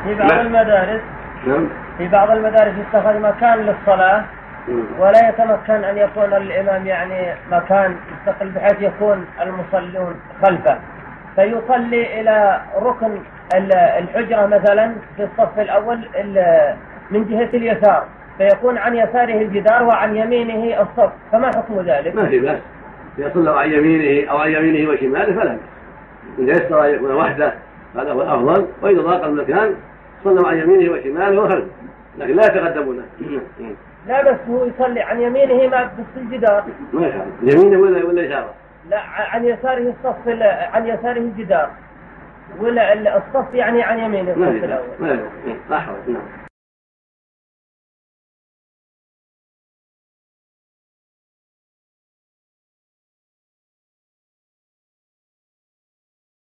في بعض المدارس نعم. في بعض المدارس يتخذ مكان للصلاة ولا يتمكن أن يكون الإمام يعني مكان مستقل بحيث يكون المصلون خلفه، فيصلي إلى ركن الحجرة مثلا في الصف الأول من جهة اليسار، فيكون عن يساره الجدار وعن يمينه الصف، فما حكم ذلك؟ ما في بأس، يصلى عن يمينه أو عن يمينه وشماله فلا بأس، إذا يستطيع أن يكون وحده هذا هو الأفضل، وإذا ضاق المكان صلوا عن يمينه وشماله وخلفه، لكن لا يتقدمون. لا بس هو يصلي عن يمينه ما بس الجدار. ما يفعل يمينه ولا يساره؟ لا عن يساره الصف، عن يساره الجدار، ولا الصف يعني عن يمينه الصف الأول. ما يفعل.